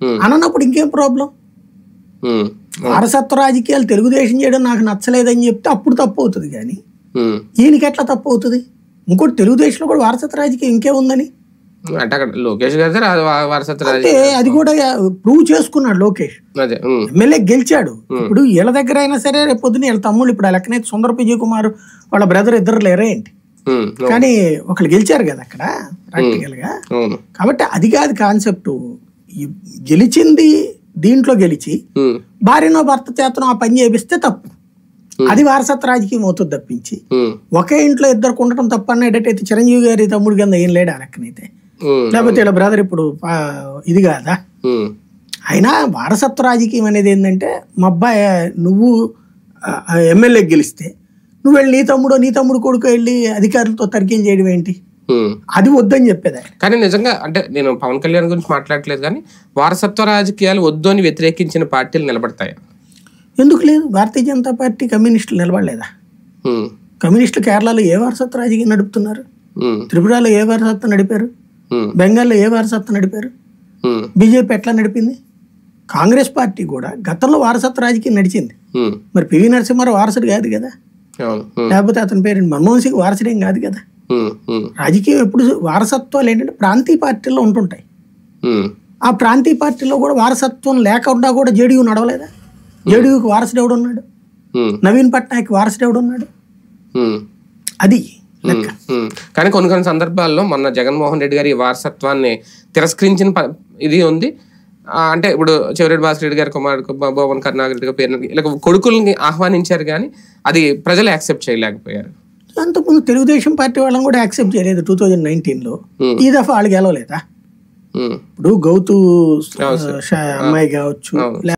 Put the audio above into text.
అనన్నప్పుడు ఇంకేం ప్రాబ్లం? వారసత్వ రాజకీయాలు తెలుగుదేశం చేయడం నాకు నచ్చలేదని చెప్తే అప్పుడు తప్పు అవుతుంది, కానీ ఈయనకి ఎట్లా తప్పు అవుతుంది? ఇంకోటి తెలుగుదేశంలో కూడా వారసత్వ రాజకీయం ఇంకేముందని అంటే అక్కడ లోకేష్ గారు అది కూడా ప్రూవ్ చేసుకున్నాడు. లోకేష్ ఎమ్మెల్యే గెలిచాడు. ఇప్పుడు వీళ్ళ దగ్గర అయినా సరే రేపు పొద్దున వీళ్ళ తమ్ముళ్ళు, ఇప్పుడు ఆ లెక్కనైతే సుందర విజయ్ కుమార్ వాళ్ళ బ్రదర్ ఇద్దరు లేరా ఏంటి? కానీ ఒకళ్ళు గెలిచారు కదా అక్కడ ప్రాక్టికల్ గా. కాబట్టి అది కాదు కాన్సెప్ట్. గెలిచింది దీంట్లో గెలిచి భార్యనో భర్త చేతనో ఆ పని చేపిస్తే తప్పు, అది వారసత్వ రాజకీయం అవుతుంది తప్పించి ఒకే ఇంట్లో ఇద్దరు ఉండటం తప్పు అనేటట్టయితే చిరంజీవి గారి తమ్ముడు కింద ఏం లేడు ఆ లెక్కనైతే. లేకపోతే ఇలా బ్రదర్ ఇప్పుడు ఇది కాదా? అయినా వారసత్వ రాజకీయం అనేది ఏంటంటే, మా అబ్బాయి నువ్వు ఎమ్మెల్యేకి గెలిస్తే నువ్వు వెళ్ళి నీ తమ్ముడు కొడుకు వెళ్ళి అధికారులతో తనిఖీలు చేయడం ఏంటి? అది వద్దని చెప్పేది. కానీ నిజంగా అంటే నేను పవన్ కళ్యాణ్ గురించి మాట్లాడట్లేదు, కానీ వారసత్వ రాజకీయాలు వద్దు అని వ్యతిరేకించిన పార్టీలు నిలబడతాయి. ఎందుకు లేదు? భారతీయ జనతా పార్టీ కమ్యూనిస్టులు నిలబడలేదా? కమ్యూనిస్టులు కేరళలో ఏ వారసత్వ రాజకీయం నడుపుతున్నారు? త్రిపురలో ఏ వారసత్వం నడిపారు? బెంగాల్లో ఏ వారసత్వం నడిపారు? బీజేపీ ఎట్లా నడిపింది? కాంగ్రెస్ పార్టీ కూడా గతంలో వారసత్వ రాజకీయం నడిచింది. మరి పివి నరసింహారావు వారసుడు కాదు కదా, లేకపోతే అతని పేరు మన్మోహన్ సింగ్ వారసుడేం కాదు కదా. రాజకీయం ఎప్పుడు వారసత్వాలు ఏంటంటే ప్రాంతీయ పార్టీల్లో ఉంటుంటాయి. ఆ ప్రాంతీయ పార్టీలో కూడా వారసత్వం లేకుండా కూడా జేడీయూ నడవలేదా? జేడీయూకి వారసుడు ఎవడున్నాడు? నవీన్ పట్నాయక్ వారసుడు ఎవడున్నాడు? అది లెక్క. కానీ కొన్ని సందర్భాల్లో మొన్న జగన్మోహన్ రెడ్డి గారి వారసత్వాన్ని తిరస్కరించిన ఇది ఉంది. అంటే ఇప్పుడు చెవిరెడ్డి భాస్కర్ రెడ్డి గారి కుమారుడు భువన్ కరుణాకర్ గారి పేరు ఇలా కొడుకుల్ని ఆహ్వానించారు, కానీ అది ప్రజలు యాక్సెప్ట్ చేయలేకపోయారు. అంతకుముందు తెలుగుదేశం పార్టీ వాళ్ళని కూడా యాక్సెప్ట్ చేయలేదు 2019లో. ఈ దఫా వాళ్ళు గెలవలేదా? ఇప్పుడు గౌతు అమ్మాయి కావచ్చు,